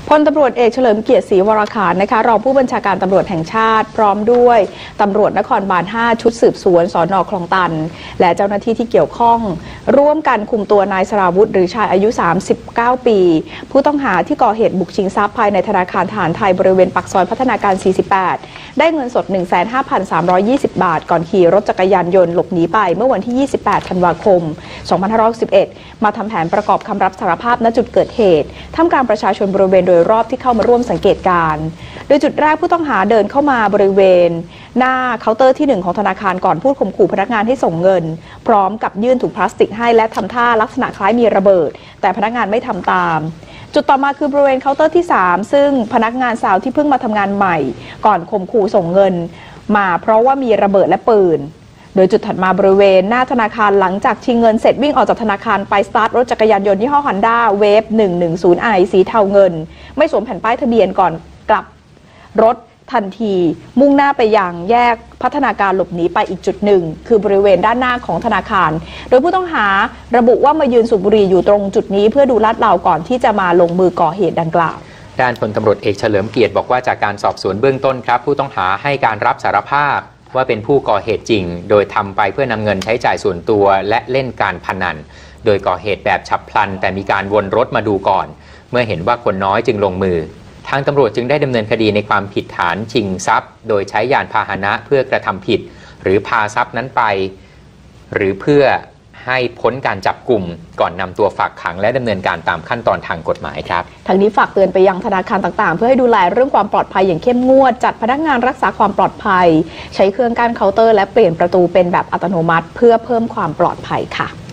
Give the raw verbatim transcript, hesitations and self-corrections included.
พลตำรวจเอกเฉลิมเกียรติศรีวรขานนะคะรองผู้บัญชาการตำรวจแห่งชาติพร้อมด้วยตำรวจนครบาลห้าชุดสืบสวนสน.คลองตันและเจ้าหน้าที่ที่เกี่ยวข้องร่วมกันคุมตัวนายสราวุธหรือชายอายุสามสิบเก้าปีผู้ต้องหาที่ก่อเหตุบุกชิงทรัพย์ภายในธนาคารทหารไทยบริเวณปากซอยพัฒนาการสี่สิบแปดได้เงินสด หนึ่งแสนห้าพันสามร้อยยี่สิบ บาทก่อนขี่รถจักรยานยนต์หลบหนีไปเมื่อวันที่ยี่สิบแปดธันวาคมสองพันห้าร้อยสิบเอ็ดมาทำแผนประกอบคำรับสารภาพณจุดเกิดเหตุท่ามกลางประชาชนบริเวณโดยรอบที่เข้ามาร่วมสังเกตการณ์โดยจุดแรกผู้ต้องหาเดินเข้ามาบริเวณหน้าเคาน์เตอร์ที่หนึ่งของธนาคารก่อนพูดข่มขู่พนักงานให้ส่งเงินพร้อมกับยื่นถุงพลาสติกให้และทำท่าลักษณะคล้ายมีระเบิดแต่พนักงานไม่ทำตามจุดต่อมาคือบริเวณเคาน์เตอร์ที่สามซึ่งพนักงานสาวที่เพิ่งมาทำงานใหม่ก่อนข่มขู่ส่งเงินมาเพราะว่ามีระเบิดและปืนโดยจุดถัดมาบริเวณหน้าธนาคารหลังจากชิงเงินเสร็จวิ่งออกจากธนาคารไปสตาร์ทรถจักรยานยนต์ยี่ห้อ Honda Wave หนึ่งหนึ่งศูนย์ ไอ สีเทาเงินไม่สวมแผ่นป้ายทะเบียนก่อนกลับรถทันทีมุ่งหน้าไปยังแยกพัฒนาการหลบหนีไปอีกจุดหนึ่งคือบริเวณด้านหน้าของธนาคารโดยผู้ต้องหาระบุว่ามายืนสูบบุหรี่อยู่ตรงจุดนี้เพื่อดูลาดเหลาก่อนที่จะมาลงมือก่อเหตุดังกล่าวด้านพลตำรวจเอกเฉลิมเกียรติบอกว่าจากการสอบสวนเบื้องต้นครับผู้ต้องหาให้การรับสารภาพว่าเป็นผู้ก่อเหตุจริงโดยทำไปเพื่อนำเงินใช้จ่ายส่วนตัวและเล่นการพนันโดยก่อเหตุแบบฉับพลันแต่มีการวนรถมาดูก่อนเมื่อเห็นว่าคนน้อยจึงลงมือทางตำรวจจึงได้ดำเนินคดีในความผิดฐานชิงทรัพย์โดยใช้ยานพาหนะเพื่อกระทำผิดหรือพาทรัพย์นั้นไปหรือเพื่อให้พ้นการจับกลุ่มก่อนนำตัวฝากขังและดำเนินการตามขั้นตอนทางกฎหมายครับทางนี้ฝากเตือนไปยังธนาคารต่างๆเพื่อให้ดูแลเรื่องความปลอดภัยอย่างเข้มงวดจัดพนักงานรักษาความปลอดภัยใช้เครื่องกั้นเคาน์เตอร์และเปลี่ยนประตูเป็นแบบอัตโนมัติเพื่อเพิ่มความปลอดภัยค่ะ